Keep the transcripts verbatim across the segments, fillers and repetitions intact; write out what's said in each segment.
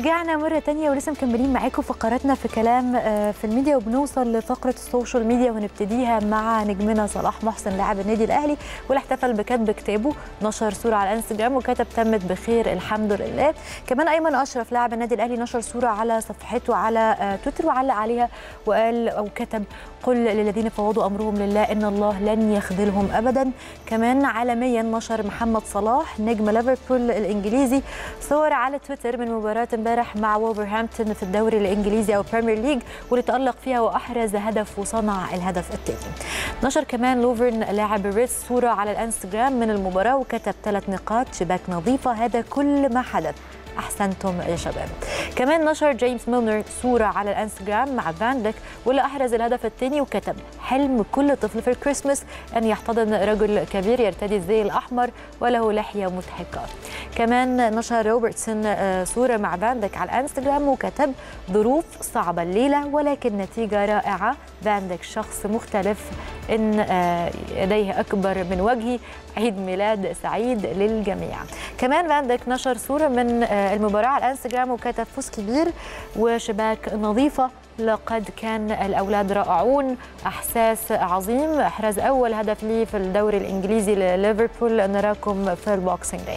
ورجعنا مرة تانية ولسه مكملين معاكم فقراتنا في كلام في الميديا، وبنوصل لفقرة السوشيال ميديا ونبتديها مع نجمنا صلاح محسن لاعب النادي الأهلي، واللي احتفل بكتب كتابه، نشر صورة على الانستجرام وكتب تمت بخير الحمد لله. كمان أيمن أشرف لاعب النادي الأهلي نشر صورة على صفحته على تويتر وعلق عليها وقال أو كتب: قل للذين فوضوا أمرهم لله إن الله لن يخذلهم أبدا. كمان عالميا نشر محمد صلاح نجم ليفربول الإنجليزي صور على تويتر من مباراة امبارح مع وولفرهامبتون في الدوري الإنجليزي أو بريمير ليج، واللي تألق فيها وأحرز هدف وصنع الهدف الثاني. نشر كمان لوفرن لاعب الريدز صورة على الانستجرام من المباراة وكتب ثلاث نقاط شباك نظيفة، هذا كل ما حدث، أحسنتم يا شباب. كمان نشر جيمس ميلنر صورة على الانستجرام مع فان ديك واللي أحرز الهدف الثاني وكتب: حلم كل طفل في الكريسماس أن يحتضن رجل كبير يرتدي الزي الأحمر وله لحية مضحكة. كمان نشر روبرتسون صورة مع فان ديك على الانستجرام وكتب: ظروف صعبة الليلة ولكن نتيجة رائعة، فان ديك شخص مختلف، إن يديه أكبر من وجهي، عيد ميلاد سعيد للجميع. كمان فان ديك نشر صورة من المباراة على الانستجرام وكتب: فوز كبير وشباك نظيفة، لقد كان الأولاد رائعون، إحساس عظيم، إحراز أول هدف لي في الدوري الإنجليزي لليفربول، نراكم في البوكسينج داي.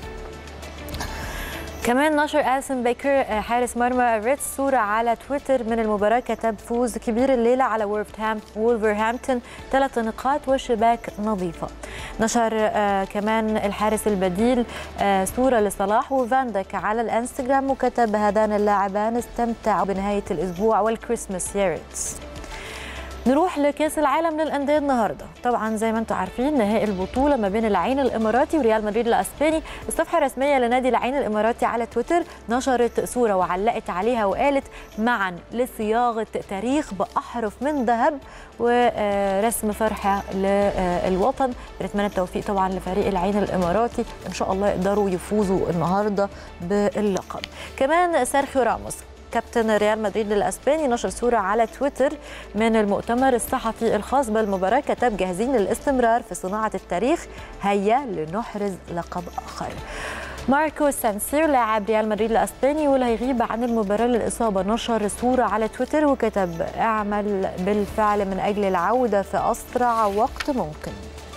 كمان نشر أليسون بيكر حارس مرمى الريدز صورة على تويتر من المباراة، كتب: فوز كبير الليلة على وولفرهامبتون، ثلاث نقاط وشباك نظيفة. نشر كمان الحارس البديل صورة لصلاح وفان ديك على الانستجرام وكتب: هذان اللاعبان استمتعوا بنهاية الأسبوع والكريسماس يا ريدز. نروح لكاس العالم للأندية النهارده، طبعا زي ما انتم عارفين نهائي البطوله ما بين العين الاماراتي وريال مدريد الاسباني. الصفحه الرسميه لنادي العين الاماراتي على تويتر نشرت صوره وعلقت عليها وقالت: معا لصياغه تاريخ باحرف من ذهب ورسم فرحه للوطن. بنتمنى التوفيق طبعا لفريق العين الاماراتي، ان شاء الله يقدروا يفوزوا النهارده باللقب. كمان سيرخيو راموس كابتن ريال مدريد الاسباني نشر صوره على تويتر من المؤتمر الصحفي الخاص بالمباراه، كتب: جاهزين للاستمرار في صناعه التاريخ، هيا لنحرز لقب اخر. ماركو سانسير لاعب ريال مدريد الاسباني واللي هيغيب عن المباراه للاصابه نشر صوره على تويتر وكتب: اعمل بالفعل من اجل العوده في اسرع وقت ممكن.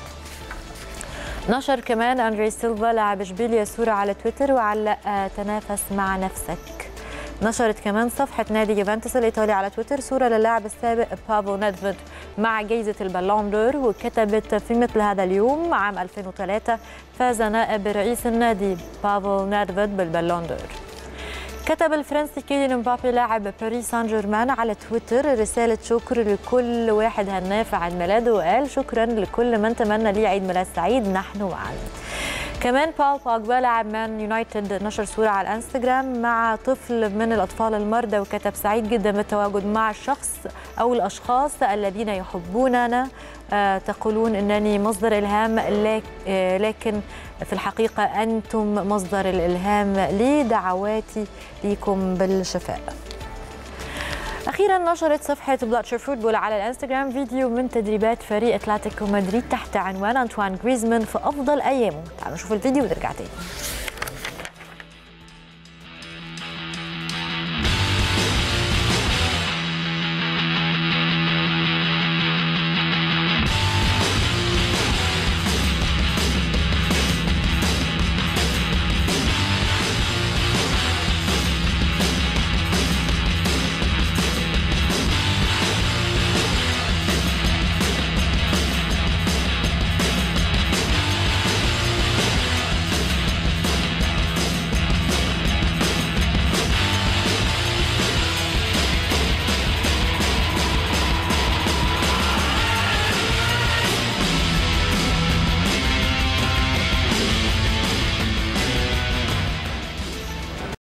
نشر كمان أندري سيلفا لاعب اشبيليا صوره على تويتر وعلق: تنافس مع نفسك. نشرت كمان صفحة نادي يوفنتوس الإيطالي على تويتر صورة للاعب السابق بافو نيدفيد مع جائزة البالون دور وكتبت: في مثل هذا اليوم عام ألفين وثلاثة فاز نائب رئيس النادي بافو نيدفيد بالبالون دور. كتب الفرنسي كيليان مبابي لاعب باريس سان جيرمان على تويتر رسالة شكر لكل واحد هناه في عيد ميلاده، وقال: شكرا لكل من تمنى لي عيد ميلاد سعيد، نحن معا. كمان بول بوجبا لاعب مان يونايتد نشر صورة على الانستجرام مع طفل من الأطفال المرضى وكتب: سعيد جدا بالتواجد مع الشخص أو الأشخاص الذين يحبوننا، آه تقولون أنني مصدر إلهام، لكن في الحقيقة أنتم مصدر الإلهام لي، دعواتي لكم بالشفاء. أخيراً نشرت صفحة بلاتشر فوتبول على الانستجرام فيديو من تدريبات فريق أتلتيكو مدريد تحت عنوان أنطوان غريزمان في أفضل أيامه. تعالوا نشوف الفيديو ونرجع تاني.